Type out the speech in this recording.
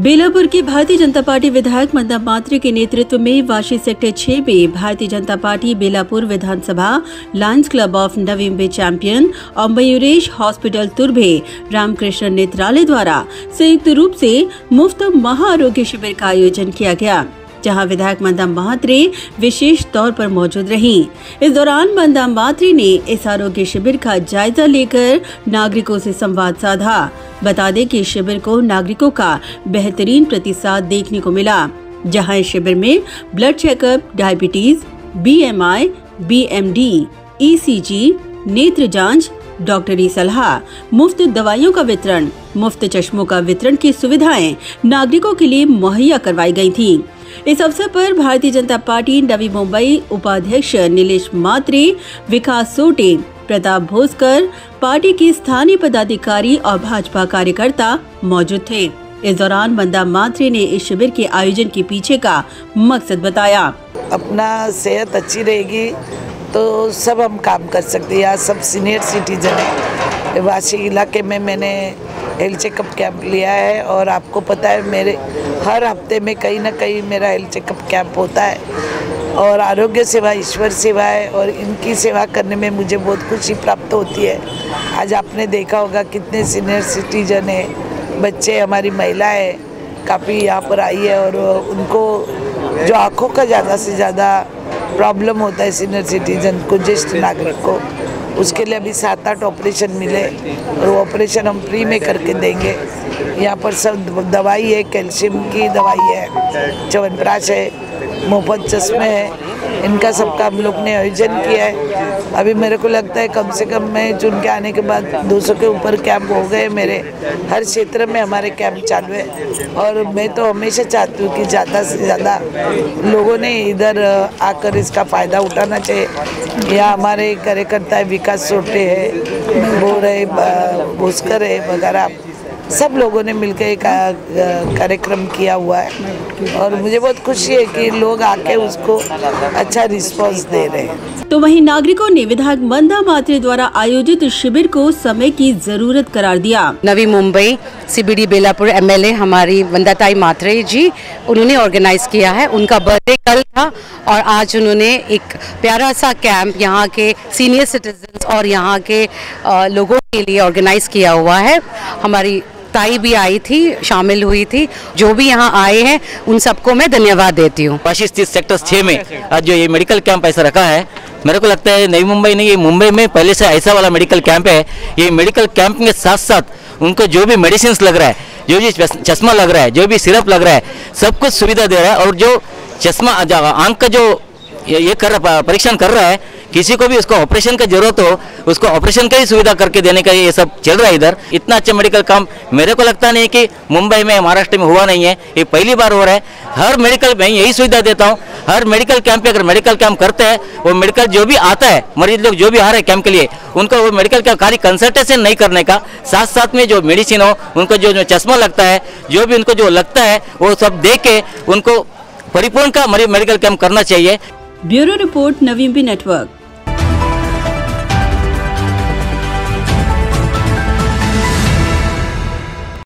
बेलापुर के भारतीय जनता पार्टी विधायक मंदा मात्रे के नेतृत्व में वाशी सेक्टर 6 में भारतीय जनता पार्टी बेलापुर विधानसभा lions club of Navi Mumbai champion और मयूरेश हॉस्पिटल तुर्भे रामकृष्ण नेत्रालय द्वारा संयुक्त रूप से मुफ्त महाआरोग्य शिविर का आयोजन किया गया, जहां विधायक मंदा मात्रे विशेष तौर पर मौजूद रहीं। इस दौरान मंदा मात्रे ने इस आरोग्य शिविर का जायजा लेकर नागरिकों से संवाद साधा। बता दें कि इस शिविर को नागरिकों का बेहतरीन प्रतिसाद देखने को मिला, जहां इस शिविर में blood checkup, diabetes, BMI, BMD, ECG, नेत्र जांच, डॉक्टरी सलाह, मुफ्त दवाइयों का वितरण, मुफ्त चश्मों का वितरण की सुविधाएं नागरिकों के लिए मुहैया करवाई गई थी। इस अवसर पर भारतीय जनता पार्टी नवी मुंबई उपाध्यक्ष नीलेश मात्रे, विकास सोटे, प्रताप भोसकर, पार्टी के स्थानीय पदाधिकारी और भाजपा कार्यकर्ता मौजूद थे। इस दौरान मंदा मात्रे ने इस शिविर के आयोजन के पीछे का मकसद बताया। अपना सेहत अच्छी रहेगी तो सब हम काम कर सकते हैं। यहाँ सब सीनियर सिटीजन है। वाशी इलाके में मैंने हेल्थ चेकअप कैंप लिया है और आपको पता है मेरे हर हफ्ते में कहीं ना कहीं मेरा हेल्थ चेकअप कैंप होता है और आरोग्य सेवा ईश्वर सेवा है और इनकी सेवा करने में मुझे बहुत खुशी प्राप्त होती है। आज आपने देखा होगा कितने सीनियर सिटीजन है, बच्चे, हमारी महिलाएं काफ़ी यहाँ पर आई है और उनको जो आँखों का ज़्यादा से ज़्यादा प्रॉब्लम होता है सीनियर सिटीजन को, ज्येष्ठ नागरिक को, उसके लिए अभी 7-8 ऑपरेशन मिले और वो ऑपरेशन हम फ्री में करके देंगे। यहाँ पर सब दवाई है, कैल्शियम की दवाई है, च्यवनप्राश है, मुफ्त चश्मे है, इनका सबका हम लोग ने आयोजन किया है। अभी मेरे को लगता है कम से कम मैं चुन के आने के बाद 200 के ऊपर कैंप हो गए मेरे। हर क्षेत्र में हमारे कैंप चालू है और मैं तो हमेशा चाहती हूँ कि ज़्यादा से ज़्यादा लोगों ने इधर आकर इसका फ़ायदा उठाना चाहिए। यहाँ हमारे कार्यकर्ता विकास सोटे है, बोर है, भोसकर है वगैरह, सब लोगों ने मिलकर एक कार्यक्रम किया हुआ है और मुझे बहुत खुशी है कि लोग आके उसको अच्छा रिस्पांस दे रहे हैं। तो वहीं नागरिकों ने विधायक मंदा मात्रे द्वारा आयोजित शिविर को समय की जरूरत करार दिया। नवी मुंबई CBD बेलापुर MLA हमारी वंदाताई मात्रे जी, उन्होंने ऑर्गेनाइज किया है। उनका बर्थडे कल था और आज उन्होंने एक प्यारा सा कैंप यहाँ के सीनियर सिटीजन्स और यहाँ के लोगों के लिए ऑर्गेनाइज किया हुआ है। हमारी ताई भी आई थी, शामिल हुई थी। जो भी यहाँ आए हैं उन सबको मैं धन्यवाद देती हूँ। वाशी स्थित सेक्टर 6 में आज जो ये मेडिकल कैंप ऐसा रखा है, मेरे को लगता है नई मुंबई नहीं, ये मुंबई में पहले से ऐसा वाला मेडिकल कैंप है। ये मेडिकल कैंप के साथ साथ उनको जो भी मेडिसिन लग रहा है, जो भी चश्मा लग रहा है, जो भी सिरप लग रहा है, सब कुछ सुविधा दे रहा है। और जो चश्मा आँख का जो ये परीक्षण कर रहा है, किसी को भी उसको ऑपरेशन की जरूरत हो उसको ऑपरेशन का ही सुविधा करके देने का ये सब चल रहा है इधर। इतना अच्छा मेडिकल काम मेरे को लगता नहीं कि मुंबई में, महाराष्ट्र में हुआ नहीं है, ये पहली बार हो रहा है। हर मेडिकल में यही सुविधा देता हूँ, हर मेडिकल कैंप पे अगर मेडिकल कैंप करते हैं, वो मेडिकल जो भी आता है, मरीज लोग जो भी आ रहे हैं कैंप के लिए, उनको वो मेडिकल का खाली कंसल्टेशन नहीं करने का, साथ साथ में जो मेडिसिन हो, उनको जो चश्मा लगता है, जो भी उनको जो लगता है वो सब दे के उनको परिपूर्ण का मेडिकल कैंप करना चाहिए। Bureau report, Navi Mumbai network.